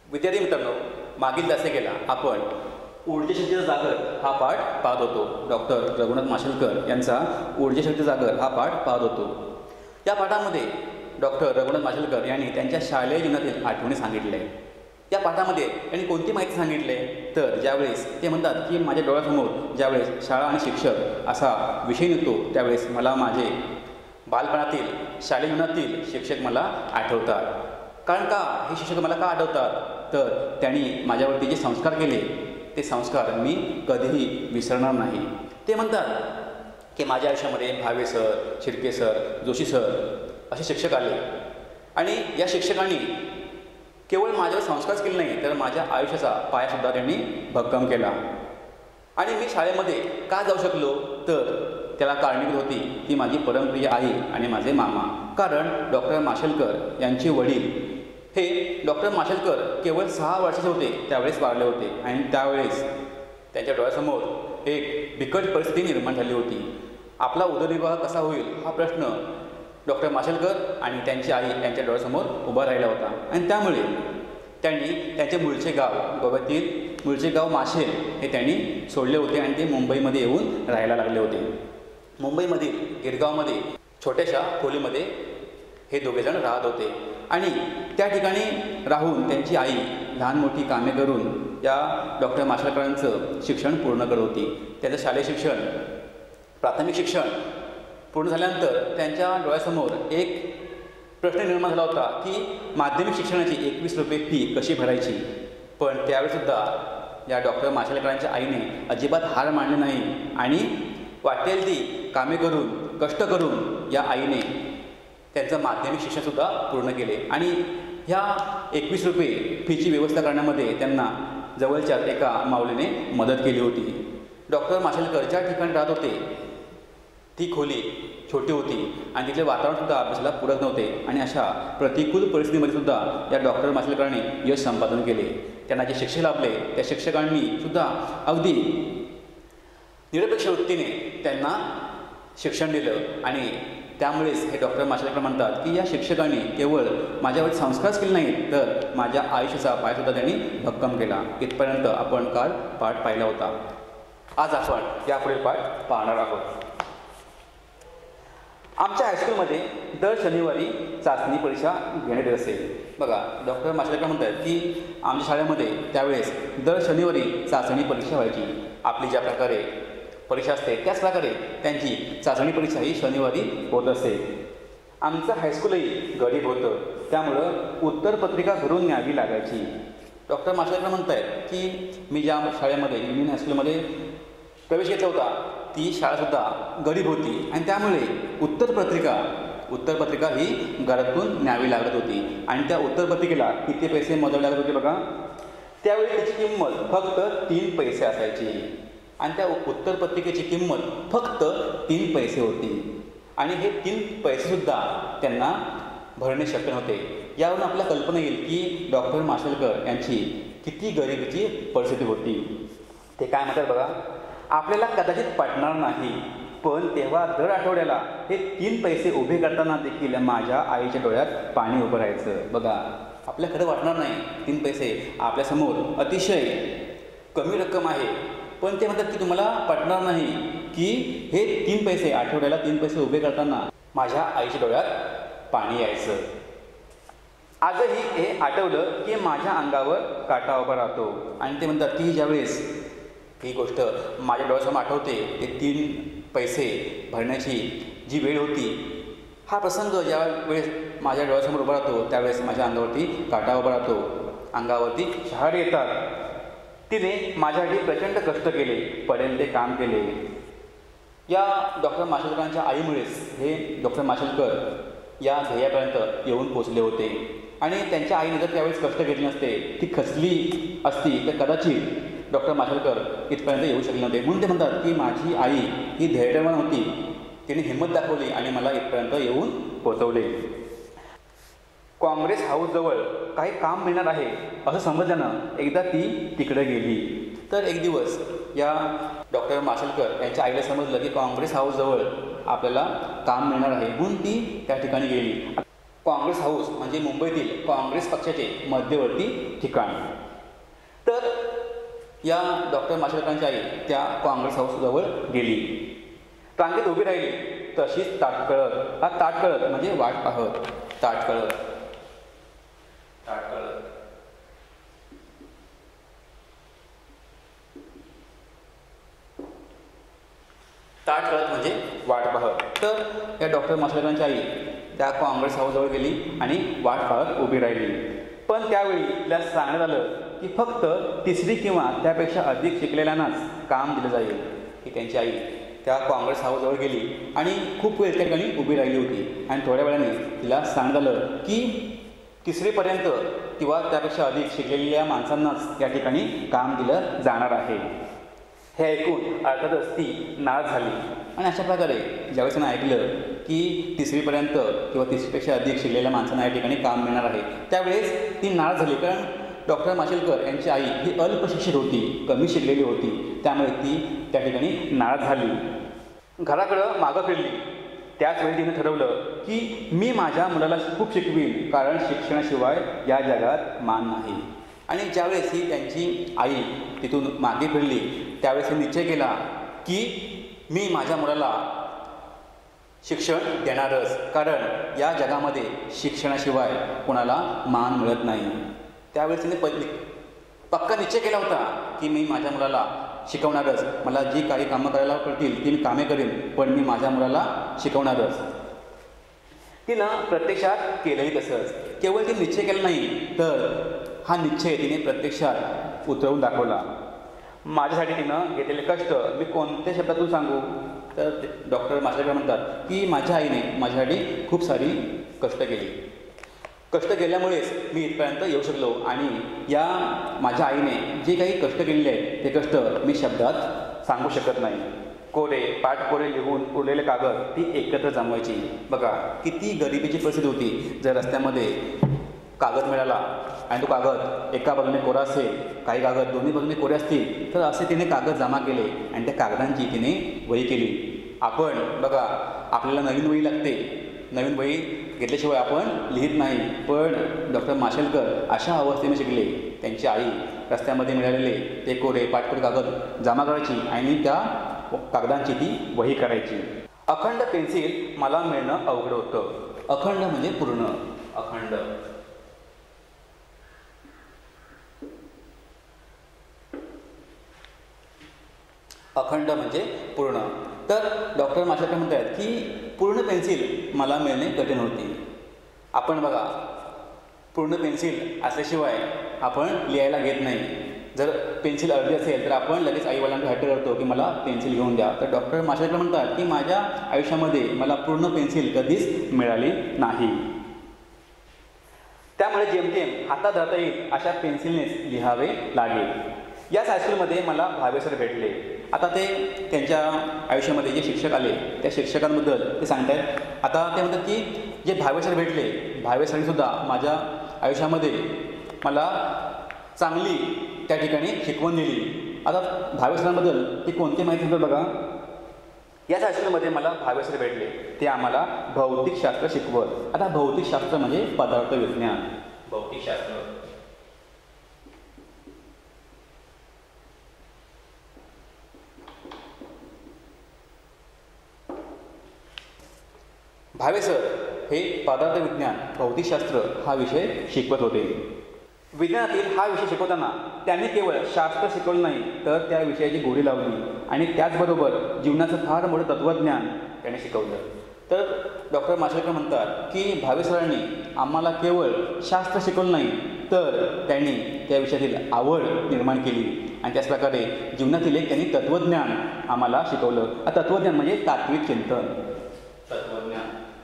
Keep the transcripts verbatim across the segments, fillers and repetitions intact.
विद्यार्थी मित्रांनो, मागील तासिकेला आपण ऊर्जाशक्तीचा जागर हा पाठ पाहत होतो. डॉक्टर रघुनाथ माशेलकर यांचा ऊर्जाशक्तीचा जागर हा पाठ पाहत होतो. या पाठामध्ये डॉक्टर रघुनाथ माशेलकर यांनी त्यांच्या शालेय जीवनातील आठवणी सांगितल्या. या पाठामध्ये त्यांनी कोणती माहिती सांगितली तर ज्यावेळेस ते म्हणतात की माझ्या डोळ्यासमोर ज्यावेळेस शाळा आणि शिक्षक असा विषय निघतो त्यावेळेस मला माझे बालपणातील शालेय जीवनातील शिक्षक मला आठवतात. कारण का हे शिक्षक मला का आठवतात तर त्यांनी माझ्यावरती जे संस्कार केले ते संस्कार मी कधीही विसरणार नाही. ते म्हणतात की माझ्या आयुष्यामध्ये Bhave sir, Shirke sir, Joshi sir असे शिक्षक आले आणि या शिक्षकांनी केवळ माझ्यावर संस्कारच केले नाही तर माझ्या आयुष्याचा पायासुद्धा त्यांनी भक्कम केला. आणि मी शाळेमध्ये का जाऊ शकलो तर त्याला कारणीभूत होती ती माझी परमप्रिय आई आणि माझे मामा. कारण डॉक्टर माशेलकर यांचे वडील हे डॉक्टर माशेलकर केवळ सहा वर्षाचे होते त्यावेळेस वारले होते आणि त्यावेळेस त्यांच्या डोळ्यासमोर एक बिकट परिस्थिती निर्माण झाली होती. आपला उदरनिर्वाह कसा होईल हा प्रश्न डॉक्टर माशेलकर आणि त्यांची आई यांच्या डोळ्यासमोर उभा राहिला होता. आणि त्यामुळे त्यांनी त्यांचे मूळचे गाव गोव्यातील मूळचे गाव माशेल हे त्यांनी सोडले होते आणि ते मुंबईमध्ये येऊन राहायला लागले होते. मुंबईमधील गिरगावमध्ये छोट्याशा खोलीमध्ये हे दोघेजण राहत होते आणि त्या ठिकाणी राहून त्यांची आई लहान मोठी कामे करून या डॉक्टर माशेलकरांचं शिक्षण पूर्ण करत होती. त्यांचं शालेय शिक्षण प्राथमिक शिक्षण पूर्ण झाल्यानंतर त्यांच्या डोळ्यासमोर एक प्रश्न निर्माण झाला होता की माध्यमिक शिक्षणाची एकवीस रुपये फी कशी भरायची. पण त्यावेळीसुद्धा या डॉक्टर माशेलकरांच्या आईने अजिबात हार मानले नाही आणि वाटेल ती कामे करून कष्ट करून या आईने त्यांचं माध्यमिक शिक्षणसुद्धा पूर्ण केले. आणि ह्या एकवीस रुपये फीची व्यवस्था करण्यामध्ये त्यांना जवळच्याच एका माऊलीने मदत केली होती. डॉक्टर माशेलकर ज्या ठिकाणी राहत होते ती खोली छोटी होती आणि तिथले वातावरणसुद्धा अभ्यासाला पूरक नव्हते आणि अशा प्रतिकूल परिस्थितीमध्ये सुद्धा या डॉक्टर माशेलकरांनी यश संपादन केले. त्यांना जे शिक्षक लाभले त्या शिक्षकांनी सुद्धा अगदी निरपेक्ष वृत्तीने त्यांना शिक्षण दिलं आणि त्यामुळेच हे डॉक्टर माशेलकर म्हणतात की या शिक्षकांनी केवळ माझ्यावर संस्कारच केले नाहीत तर माझ्या आयुष्याचा पायसुद्धा त्यांनी भक्कम केला. इथपर्यंत आपण काल पाठ पाहिला होता. आज आपण यापुढील पाठ पाहणार आहोत. आमच्या हायस्कूलमध्ये दर शनिवारी चाचणी परीक्षा घेण्यात येत असे. बघा, डॉक्टर माशेलकर म्हणतात की आमच्या शाळेमध्ये त्यावेळेस दर शनिवारी चाचणी परीक्षा व्हायची. आपली ज्या प्रकारे परीक्षा असते त्याच प्रकारे त्यांची चाचणी परीक्षा ही शनिवारी होत असते. आमचं हायस्कूलही गरीब होतं त्यामुळं उत्तरपत्रिका घरून न्यावी लागायची. डॉक्टर माशेलकर म्हणत आहेत की मी ज्या शाळेमध्ये युनियन हायस्कूलमध्ये प्रवेश घेतला होता ती शाळासुद्धा गरीब होती आणि त्यामुळे उत्तरपत्रिका उत्तरपत्रिका ही घरातून न्यावी लागत होती आणि त्या उत्तरपत्रिकेला किती पैसे मोजावे लागत होते बघा. त्यावेळी त्याची किंमत फक्त तीन पैसे असायची आणि त्या उत्तरपत्रिकेची किंमत फक्त तीन पैसे होती आणि हे तीन पैसेसुद्धा त्यांना भरणे शक्य नव्हते. यावरून आपल्याला कल्पना येईल की डॉक्टर माशेलकर यांची किती गरिबीची परिस्थिती होती. ते काय म्हणतात बघा, आपल्याला कदाचित पटणार नाही पण तेव्हा दर आठवड्याला हे तीन पैसे उभे करताना देखील माझ्या आईच्या डोळ्यात पाणी उभं राहायचं. बघा, आपल्या खरं वाटणार नाही तीन पैसे आपल्यासमोर अतिशय कमी रक्कम आहे पण ते म्हणतात की तुम्हाला पटणार नाही की हे तीन पैसे आठवड्याला तीन पैसे उभे करताना माझ्या आईच्या डोळ्यात पाणी यायचं. आजही हे आठवलं की माझ्या अंगावर काटा उभा राहतो आणि ते म्हणतात की ज्यावेळेस ही गोष्ट माझ्या डोळ्यासमोर आठवते ते तीन पैसे भरण्याची जी वेळ होती हा प्रसंग ज्या वेळेस माझ्या डोळ्यासमोर उभा राहतो त्यावेळेस माझ्या अंगावरती काटा उभा राहतो, अंगावरती शहारे येतात. तिने माझ्यासाठी प्रचंड कष्ट केले, पडेल ते काम केले. या डॉक्टर माशेलकरांच्या आईमुळेच हे डॉक्टर माशेलकर या ध्येयापर्यंत येऊन पोचले होते आणि त्यांच्या आईने जर त्यावेळेस कष्ट घेतले नसते ती खचली असती तर कदाचित डॉक्टर माशेलकर इथपर्यंत येऊ शकले नव्हते. म्हणून ते म्हणतात की माझी आई ही धैर्यवान होती, तिने हिंमत दाखवली आणि मला इथपर्यंत येऊन पोचवले. काँग्रेस हाऊसजवळ काही काम मिळणार आहे असं समजल्यानं एकदा ती तिकडे गेली. तर एक दिवस या डॉक्टर माशेलकर यांच्या आईला समजलं की काँग्रेस हाऊसजवळ आपल्याला काम मिळणार आहे म्हणून ती त्या ठिकाणी गेली. काँग्रेस हाऊस म्हणजे मुंबईतील काँग्रेस पक्षाचे मध्यवर्ती ठिकाण. तर या डॉक्टर माशेलकरांची आई त्या काँग्रेस हाऊसजवळ गेली. रांगेत उभी राहिली, तशीच ताटकळत. हा ताटकळत म्हणजे वाट पाहत. ताटकळत ताटकळत ताटकळत म्हणजे वाट पाहत. तर या डॉक्टर माशेलकरांची आई त्या काँग्रेस हाऊसजवळ गेली आणि वाट पाहत उभी राहिली. पण त्यावेळी तिला सांगण्यात आलं की फक्त तिसरी किंवा त्यापेक्षा अधिक शिकलेल्यांनाच काम दिलं जाईल. की त्यांची आई त्या काँग्रेस हाऊसजवळ गेली आणि खूप वेळ त्या ठिकाणी उभी राहिली होती आणि थोड्या वेळाने तिला सांगण्यात आलं की तिसरीपर्यंत किंवा त्यापेक्षा अधिक शिकलेल्या माणसांनाच या ठिकाणी काम दिलं जाणार आहे. हे ऐकून अर्थातच ती नाराज झाली आणि अशा प्रकारे ज्यावेळेस त्यांना ऐकलं की तिसरीपर्यंत किंवा तिसरीपेक्षा अधिक शिकलेल्या माणसांना या ठिकाणी काम मिळणार आहे, त्यावेळेस ती नाराज झाली. कारण डॉक्टर माशेलकर यांची आई ही अल्पशिक्षित होती, कमी शिकलेली होती, त्यामुळे ती त्या ठिकाणी नाराज झाली. घराकडं मागं फिरली. त्याचवेळी तिने ठरवलं की मी माझ्या मुलाला खूप शिकवीन, कारण शिक्षणाशिवाय या जगात मान नाही. आणि ज्यावेळेस ही त्यांची आई तिथून मागे फिरली त्यावेळेस निश्चय केला की मी माझ्या मुलाला शिक्षण देणारच, कारण या जगामध्ये शिक्षणाशिवाय कोणाला मान मिळत नाही. त्यावेळेस तिने प पक्का निश्चय केला होता की मी माझ्या मुलाला शिकवणारच. मला जी काही कामं करायला पडतील ती मी कामे करेन, पण मी माझ्या मुलाला शिकवणारच. तिनं प्रत्यक्षात केलंही तसंच. केवळ ती निश्चय केला नाही, तर हा निश्चय तिने प्रत्यक्षात उतरवून दाखवला. माझ्यासाठी तिनं घेतलेले कष्ट मी कोणत्या शब्दातून सांगू? तर डॉक्टर माशेलकर म्हणतात की माझ्या आईने माझ्यासाठी खूप सारी कष्ट केली. कष्ट केल्यामुळेच मी इथपर्यंत येऊ शकलो आणि या माझ्या आईने जे काही कष्ट केलेले आहेत ते कष्ट मी शब्दात सांगू शकत नाही. कोरे पाठकोरे लिहून उरलेले कागद ती एकत्र जमवायची. बघा किती गरिबीची परिस्थिती होती. जर रस्त्यामध्ये कागद मिळाला आणि तो कागद एका बाजूने कोरा असेल, काही कागद दोन्ही बाजूने कोरे असतील, तर असे तिने कागद जमा केले आणि त्या कागदांची तिने वही केली. आपण बघा आपल्याला नवीन वही लागते, नवीन वही घेतल्याशिवाय आपण लिहित नाही. पण डॉक्टर माशेलकर अशा अवस्थेने शिकले. त्यांची आई रस्त्यामध्ये मिळालेले ते कोरे पाठकोरे कागद जमा करायची आणि त्या कागदांची ती वही करायची. अखंड पेन्सिल मला मिळणं अवघड होतं. अखंड म्हणजे पूर्ण. अखंड अखंड म्हणजे पूर्ण. तर डॉक्टर माशेलकर म्हणतात की पूर्ण पेन्सिल मला मिळणे कठीण होती. आपण बघा पूर्ण पेन्सिल असल्याशिवाय आपण लिहायला घेत नाही. जर पेन्सिल अर्धी असेल तर आपण लगेच आईवडिलांना हट्ट करतो की मला पेन्सिल घेऊन द्या. तर डॉक्टर माशेलकर म्हणतात की माझ्या आयुष्यामध्ये मला पूर्ण पेन्सिल कधीच मिळाली नाही. त्यामुळे जेमतेम हातात धरता येईल अशा पेन्सिलनेच लिहावे लागेल. याच हायस्कूलमध्ये मला भावे सर भेटले. आता ते त्यांच्या आयुष्यामध्ये जे शिक्षक आले त्या शिक्षकांबद्दल ते सांगत आहेत. आता ते म्हणतात की जे भावे सर भेटले, भावे सरांनीसुद्धा माझ्या आयुष्यामध्ये मला चांगली त्या ठिकाणी शिकवण दिली. आता भावे सरांबद्दल ती कोणती माहिती होतं बघा. याच हायस्कूलमध्ये मला भावे सर भेटले. ते आम्हाला भौतिकशास्त्र शिकवत. आता भौतिकशास्त्र म्हणजे पदार्थ विज्ञान. भौतिकशास्त्र भावे सर हे पदार्थ विज्ञान भौतिकशास्त्र हा विषय शिकवत होते. विज्ञानातील हा विषय शिकवताना त्यांनी केवळ शास्त्र शिकवलं नाही, तर त्या विषयाची गोडी लावली आणि त्याचबरोबर जीवनाचं फार मोठं तत्त्वज्ञान त्यांनी शिकवलं. तर डॉक्टर माशेलकर म्हणतात की भावे सरांनी आम्हाला केवळ शास्त्र शिकवलं नाही, तर त्यांनी त्या विषयातील आवड निर्माण केली आणि त्याचप्रकारे जीवनातील एक त्यांनी तत्त्वज्ञान आम्हाला शिकवलं. तत्त्वज्ञान म्हणजे तात्विक चिंतन. तत्त्वज्ञान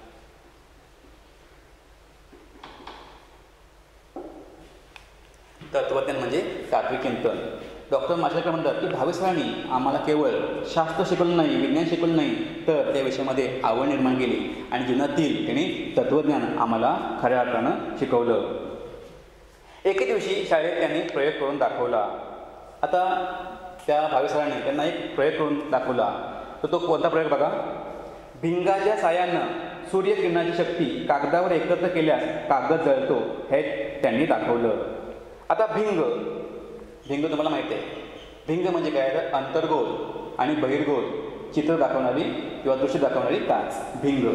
तत्त्वज्ञान म्हणजे तात्विक चिंतन. डॉक्टर माशेलकर म्हणतात की भावे सरांनी आम्हाला केवळ शास्त्र शिकवलं नाही, विज्ञान शिकवलं नाही, तर त्या विषयामध्ये आवड निर्माण केली आणि जीवनातील त्यांनी तत्त्वज्ञान आम्हाला खऱ्या अर्थानं शिकवलं. एके दिवशी शाळेत त्यांनी प्रयोग करून दाखवला. आता त्या भावे सरांनी त्यांना एक प्रयोग करून दाखवला. तर तो कोणता प्रयोग बघा. भिंगाच्या साह्यानं सूर्यकिरणाची शक्ती कागदावर एकत्र केल्यास कागद जळतो हे त्यांनी दाखवलं. आता भिंग भिंग तुम्हाला माहिती आहे. भिंग म्हणजे काय तर अंतर्गोल आणि बहिर्गोल चित्र दाखवणारी किंवा दृश्य दाखवणारी काच भिंग.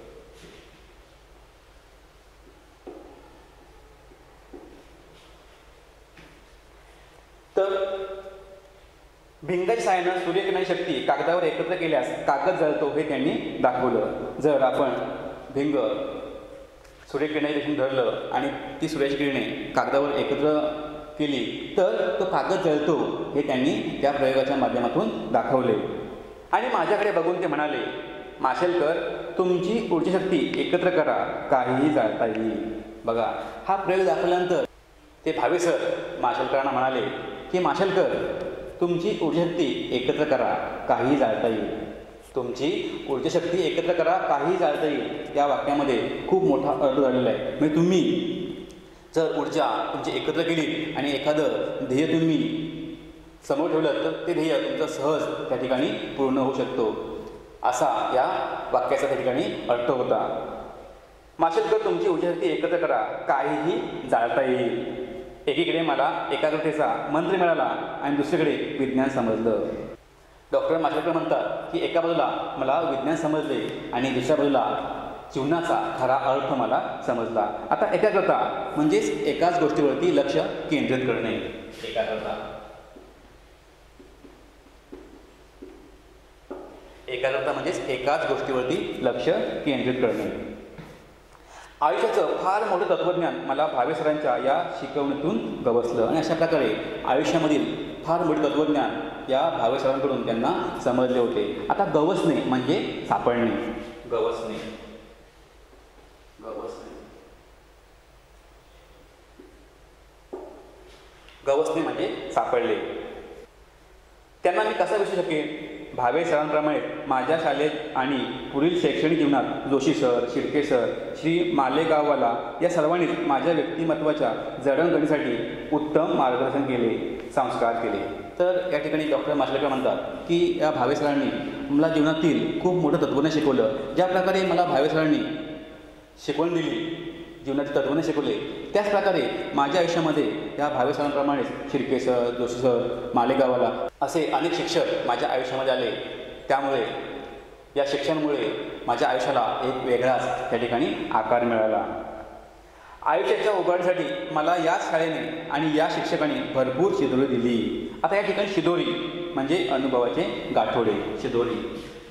तर भिंगाच्या सहाय्यानं सूर्यकिरणाची शक्ती कागदावर एकत्र केल्यास कागद जळतो हे त्यांनी दाखवलं. जर आपण भिंग सूर्यकिरणाच्या दिशेने धरलं आणि ती सूर्याची किरणे कागदावर एकत्र केली तर तो कागद जळतो हे त्यांनी त्या प्रयोगाच्या माध्यमातून दाखवले. आणि माझ्याकडे बघून ते म्हणाले, माशेलकर तुमची ऊर्जा शक्ती एकत्र करा, काहीही जाळता येईल. बघा, हा प्रयोग दाखवल्यानंतर ते भावे सर माशेलकरांना म्हणाले की माशेलकर तुमची ऊर्जा शक्ती एकत्र करा, काहीही जाळता येईल. तुमची ऊर्जा शक्ती एकत्र करा, काहीही जाळता येईल या वाक्यामध्ये खूप मोठा अर्थ झालेला आहे. म्हणजे तुम्ही जर ऊर्जा तुमची एकत्र केली आणि एखादं ध्येय तुम्ही समोर ठेवलं तर ते ध्येय तुमचं सहज त्या ठिकाणी पूर्ण होऊ शकतो, असा या वाक्याचा त्या ठिकाणी अर्थ होता. माशेलकर तुमची ऊर्जा शक्ती एकत्र करा, काहीही जाळता येईल. एकीकडे मला एकाग्रतेचा मंत्र मिळाला आणि दुसरीकडे विज्ञान समजलं. डॉक्टर माशेलकर म्हणतात की एका बाजूला मला विज्ञान समजले आणि दुसऱ्या बाजूला जीवनाचा खरा अर्थ मला समजला. आता एकाग्रता म्हणजेच एकाच गोष्टीवरती लक्ष केंद्रित करणे. एकाग्रता एकाग्रता म्हणजेच एकाच गोष्टीवरती लक्ष केंद्रित करणे. आयुष्याचं फार मोठं तत्त्वज्ञान मला भावे सरांच्या या शिकवणीतून गवसलं आणि अशा प्रकारे आयुष्यामधील फार मोठे तत्त्वज्ञान या भावे सरांकडून त्यांना समजले होते. आता गवसणे म्हणजे सापडणे. गवसणे गवसणे गवसणे म्हणजे सापडले. त्यांना मी कसा विसरू शकेन? भावे सरांप्रमाणे माझ्या शाळेत आणि पुढील शैक्षणिक जीवनात जोशी सर, शिर्के सर, श्री मालेगाववाला या सर्वांनीच माझ्या व्यक्तिमत्वाच्या जडणघडणीसाठी उत्तम मार्गदर्शन केले, संस्कार केले. तर या ठिकाणी डॉक्टर माशेलकर म्हणतात की या भावे सरांनी मला जीवनातील खूप मोठं तत्त्वज्ञान शिकवलं. ज्या प्रकारे मला भावे सरांनी शिकवण दिली, जीवनाचे तत्त्वज्ञान शिकवले, त्याच प्रकारे माझ्या आयुष्यामध्ये या भावे सरांप्रमाणेच शिर्के सर, जोशी सर, मालेगाववाला असे अनेक शिक्षक माझ्या आयुष्यामध्ये आले. त्यामुळे या शिक्षणामुळे माझ्या आयुष्याला एक वेगळाच त्या ठिकाणी आकार मिळाला. आयुष्याच्या उभारणीसाठी मला या शाळेने आणि या शिक्षकांनी भरपूर शिदोरी दिली. आता या ठिकाणी शिदोरी म्हणजे अनुभवाचे गाठोडे. शिदोरी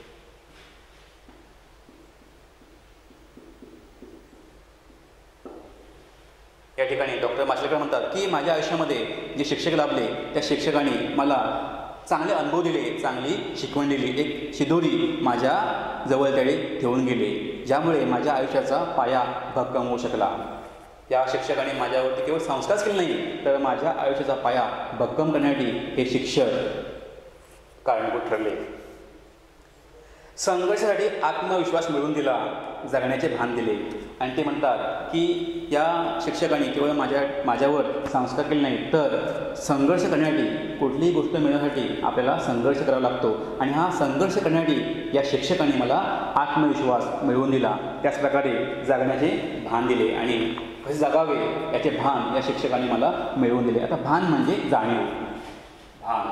या ठिकाणी डॉक्टर माशेलकर म्हणतात की माझ्या आयुष्यामध्ये जे शिक्षक लाभले त्या शिक्षकांनी मला चांगले अनुभव दिले, चांगली शिकवण दिली, एक शिदोरी माझ्या जवळ त्याने ठेवून गेले, ज्यामुळे माझ्या आयुष्याचा पाया भक्कम होऊ शकला. या शिक्षकांनी माझ्यावरती केवळ संस्कारच केले नाही तर माझ्या आयुष्याचा पाया भक्कम करण्यासाठी हे शिक्षक कारणीभूत ठरले. संघर्षासाठी आत्मविश्वास मिळवून दिला, जगण्याचे भान दिले. आणि ते म्हणतात की या शिक्षकांनी केवळ माझ्या माझ्यावर संस्कार केले नाही तर संघर्ष करण्यासाठी, कुठलीही गोष्ट मिळवण्यासाठी आपल्याला संघर्ष करावा लागतो आणि हा संघर्ष करण्यासाठी या शिक्षकांनी मला आत्मविश्वास मिळवून दिला. त्याचप्रकारे जगण्याचे भान दिले आणि कसे जगावे याचे भान या शिक्षकांनी मला मिळवून दिले. आता भान म्हणजे जाणीव. भान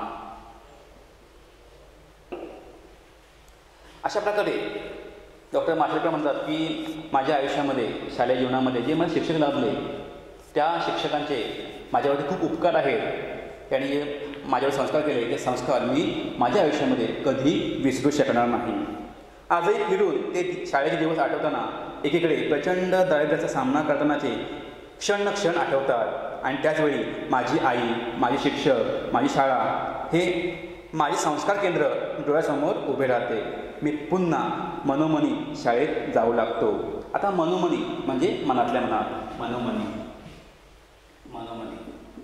अशा प्रकारे डॉक्टर माशेलकर म्हणतात की माझ्या आयुष्यामध्ये, शालेय जीवनामध्ये जे मला शिक्षक लाभले त्या शिक्षकांचे माझ्यावरती खूप उपकार आहेत. त्यांनी जे माझ्यावर संस्कार केले ते संस्कार मी माझ्या आयुष्यामध्ये कधी विसरू शकणार नाही. आजही फिरून ते शाळेचे दिवस आठवताना एकीकडे प्रचंड दारिद्र्याचा सामना करतानाचे क्षण क्षण आठवतात आणि त्याचवेळी माझी आई, माझे शिक्षक, माझी शाळा हे माझे संस्कार केंद्र डोळ्यासमोर उभे राहते. मी पुन्हा मनोमनी शाळेत जाऊ लागतो. आता मनोमनी म्हणजे मनातल्या मनात. मनोमनी मनोमनी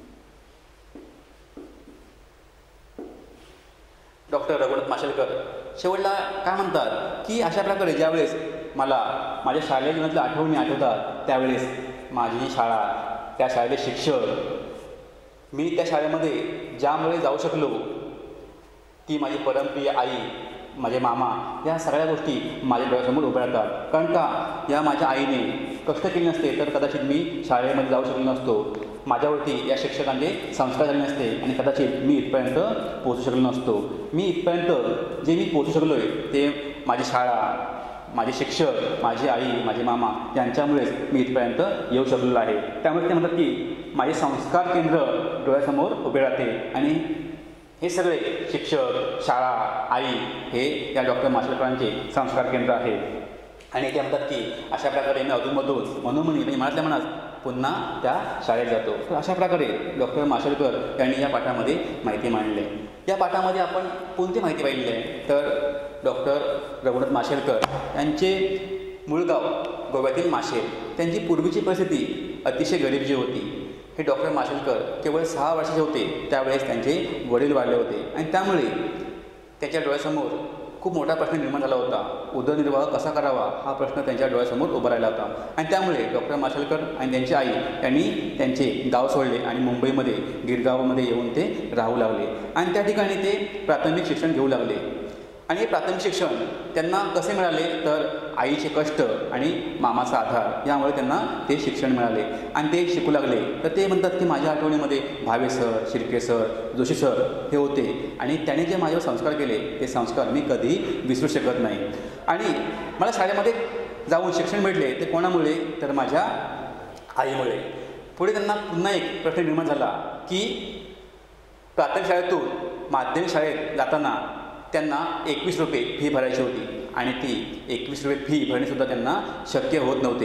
डॉक्टर रघुनाथ माशेलकर शेवटला काय म्हणतात की अशा प्रकारे ज्यावेळेस मला माझ्या शालेय जीवनातल्या आठवणी आठवतात त्यावेळेस माझी शाळा, त्या शाळेचे शिक्षक, मी त्या शाळेमध्ये ज्यामुळे जाऊ शकलो ती माझी परमप्रिय आई, माझे मामा, या सगळ्या गोष्टी माझ्या डोळ्यासमोर उभ्या राहतात. कारण का या माझ्या आईने कष्ट केले नसते तर कदाचित मी शाळेमध्ये जाऊ शकलो नसतो, माझ्यावरती या शिक्षकांचे संस्कार झाले नसते आणि कदाचित मी इथपर्यंत पोहोचू शकलो नसतो. मी इथपर्यंत जे मी पोहोचू शकलो आहे ते माझी शाळा, माझे शिक्षक, माझी आई, माझे मामा यांच्यामुळेच मी इथपर्यंत येऊ शकलेलो आहे. त्यामुळे ते म्हणतात की माझे संस्कार केंद्र डोळ्यासमोर उभे राहते आणि हे सगळे शिक्षक, शाळा, आई हे या डॉक्टर माशेलकरांचे संस्कार केंद्र आहे. आणि ते म्हणतात की अशा प्रकारे मी अधूनमधून मनोमनी म्हणजे मनातल्या मनात पुन्हा त्या शाळेत जातो. तर अशा प्रकारे डॉक्टर माशेलकर यांनी या पाठामध्ये माहिती मांडली. या पाठामध्ये आपण कोणती माहिती पाहिली आहे तर डॉक्टर रघुनाथ माशेलकर यांचे मूळ गाव गोव्यातील माशेल, त्यांची पूर्वीची परिस्थिती अतिशय गरिबी होती. हे डॉक्टर माशेलकर केवळ सहा वर्षाचे होते त्यावेळेस त्यांचे वडील वारले होते आणि त्यामुळे त्यांच्या डोळ्यासमोर खूप मोठा प्रश्न निर्माण झाला होता. उदरनिर्वाह कसा करावा हा प्रश्न त्यांच्या डोळ्यासमोर उभा राहिला होता आणि त्यामुळे डॉक्टर माशेलकर आणि त्यांची आई यांनी त्यांचे गाव सोडले आणि मुंबईमध्ये गिरगावमध्ये येऊन ते राहू लागले आणि त्या ठिकाणी ते प्राथमिक शिक्षण घेऊ लागले. आणि हे प्राथमिक शिक्षण त्यांना कसे मिळाले तर आईचे कष्ट आणि मामाचा आधार यामुळे त्यांना ते शिक्षण मिळाले आणि ते शिकू लागले. तर ते म्हणतात की माझ्या आठवणीमध्ये Bhave sir, Shirke sir, Joshi sir हे होते आणि त्याने जे माझ्यावर संस्कार केले ते संस्कार मी कधीही विसरू शकत नाही. आणि मला शाळेमध्ये जाऊन शिक्षण भेटले ते कोणामुळे तर माझ्या आईमुळे. पुढे त्यांना पुन्हा एक प्रश्न निर्माण झाला की प्राथमिक शाळेतून माध्यमिक शाळेत जाताना त्यांना एकवीस रुपये फी भरायची होती आणि ती एकवीस रुपये फी भरणेसुद्धा त्यांना शक्य होत नव्हते.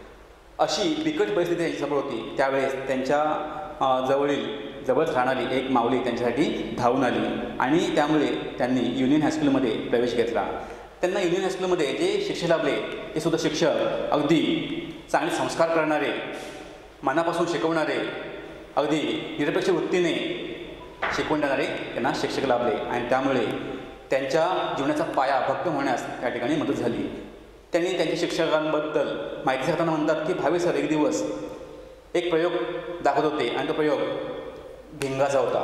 अशी बिकट परिस्थिती त्यांच्यासमोर होती. त्यावेळेस त्यांच्या जवळील जवळच राहणारी एक माऊली त्यांच्यासाठी धावून आली आणि त्यामुळे त्यांनी युनियन हायस्कूलमध्ये प्रवेश घेतला. त्यांना युनियन हायस्कूलमध्ये जे शिक्षक लाभले ते सुद्धा शिक्षक अगदी चांगले संस्कार करणारे, मनापासून शिकवणारे, अगदी निरपेक्ष वृत्तीने शिकवून देणारे त्यांना शिक्षक लाभले आणि त्यामुळे त्यांच्या जीवनाचा पाया भक्कम होण्यास त्या ठिकाणी मदत झाली. त्यांनी त्यांच्या शिक्षकांबद्दल माहिती सांगताना म्हणतात की भावे सर एक दिवस एक प्रयोग दाखवत होते आणि तो प्रयोग भिंगाचा होता.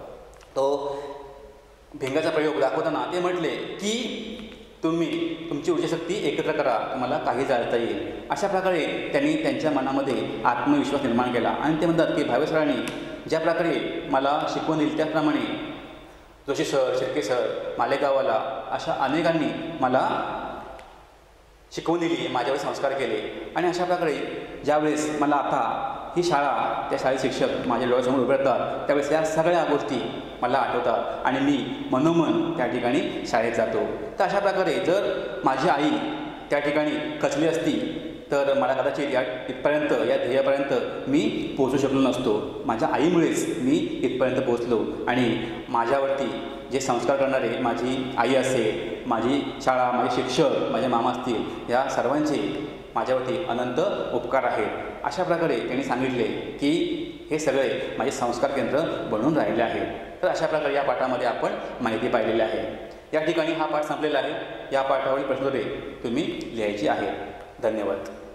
तो भिंगाचा प्रयोग दाखवताना ते म्हटले की तुम्ही तुमची ऊर्जाशक्ती एकत्र करा, तुम्हाला काही जाणता येईल. अशा प्रकारे त्यांनी त्यांच्या मनामध्ये आत्मविश्वास निर्माण केला आणि ते म्हणतात की भावे सरांनी ज्या प्रकारे मला शिकवून दिली त्याप्रमाणे जोशी सर, शिर्के सर, मालेगाववाला अशा अनेकांनी मला शिकवून दिली, माझ्यावर संस्कार केले. आणि अशा प्रकारे ज्यावेळेस मला आता ही शाळा, त्या शाळेत शिक्षक माझ्या डोळ्यासमोर उभे राहतात त्यावेळेस या सगळ्या गोष्टी मला आठवतात आणि मी मनोमन त्या ठिकाणी शाळेत जातो. तर अशा प्रकारे जर माझी आई त्या ठिकाणी खचली असती तर मला कदाचित या इथपर्यंत या ध्येयापर्यंत मी पोहोचू शकलो नसतो. माझ्या आईमुळेच मी इथपर्यंत पोहोचलो आणि माझ्यावरती जे संस्कार करणारे माझी आई असेल, माझी शाळा, माझे शिक्षक, माझे मामा असतील या सर्वांचे माझ्यावरती अनंत उपकार आहेत. अशा प्रकारे त्यांनी सांगितले की हे सगळे माझे संस्कार केंद्र बनून राहिले आहेत. तर अशा प्रकारे या पाठामध्ये आपण माहिती पाहिलेली आहे. या ठिकाणी हा पाठ संपलेला आहे. या पाठावरील प्रश्नोत्तरे तुम्ही लिहायची आहेत. धन्यवाद.